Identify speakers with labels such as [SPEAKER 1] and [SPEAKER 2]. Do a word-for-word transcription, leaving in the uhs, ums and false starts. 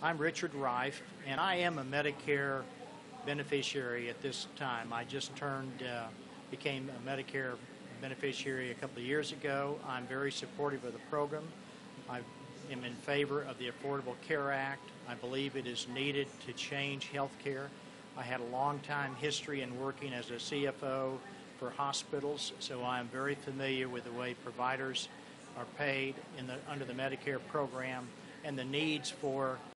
[SPEAKER 1] I'm Richard Reif, and I am a Medicare beneficiary at this time. I just turned, uh, became a Medicare beneficiary a couple of years ago. I'm very supportive of the program. I am in favor of the Affordable Care Act. I believe it is needed to change health care. I had a long time history in working as a C F O for hospitals, so I'm very familiar with the way providers are paid in the, under the Medicare program and the needs for